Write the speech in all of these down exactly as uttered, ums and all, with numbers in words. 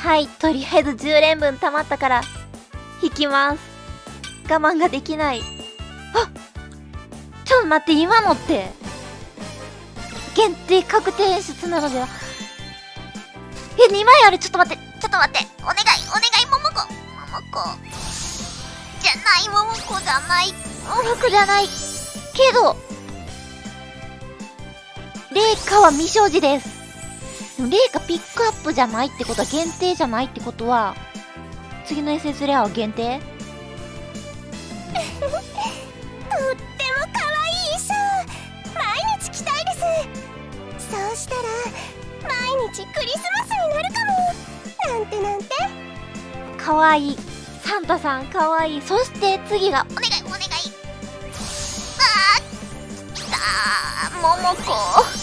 はい、とりあえずじゅう連分溜まったから、引きます。我慢ができない。あ、ちょっと待って、今のって、限定確定演出なのでは。え、にまいある。ちょっと待って、ちょっと待って。お願い、お願い、ももこ。ももこ。じゃない、ももこじゃない。ももこじゃない。けど、レイカは未所持です。でもレイカピックアップじゃないってことは、限定じゃないってことは、次の エスエス レアは限定とっても可愛いショー。毎日着たいです。そうしたら毎日クリスマスになるかも。なんてなんて。可愛いサンタさん、可愛い。そして次がお願いお願い。あーきたー、ももこ。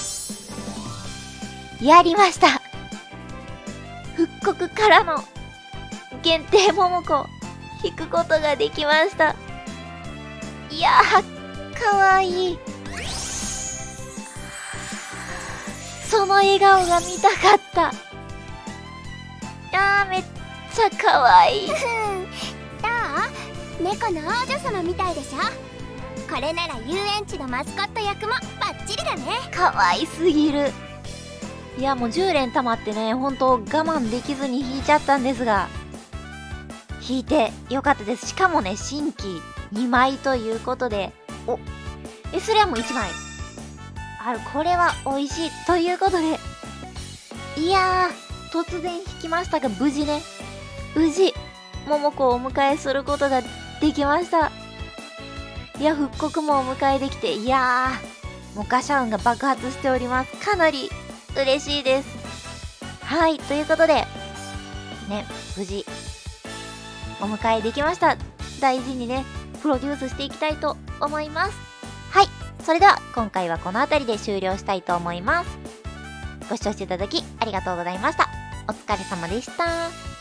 やりました。復刻からの限定ももこ引くことができました。いやー、かわいい。その笑顔が見たかった。いやー、めっちゃかわいい。どう？猫の王女様みたいでしょ。これなら遊園地のマスコット役もバッチリだね。かわいすぎる。いや、もうじゅう連溜まってね、ほんと我慢できずに引いちゃったんですが、引いてよかったです。しかもね、新規にまいということで、お、え、それはもういちまいある。これは美味しいということで、いやー、突然引きましたが、無事ね、無事、桃子をお迎えすることができました。いや、復刻もお迎えできて、いやー、もうガシャ運が爆発しております。かなり嬉しいです。はい、ということで、ね、無事、お迎えできました。大事にね、プロデュースしていきたいと思います。はい、それでは今回はこの辺りで終了したいと思います。ご視聴していただきありがとうございました。お疲れ様でした。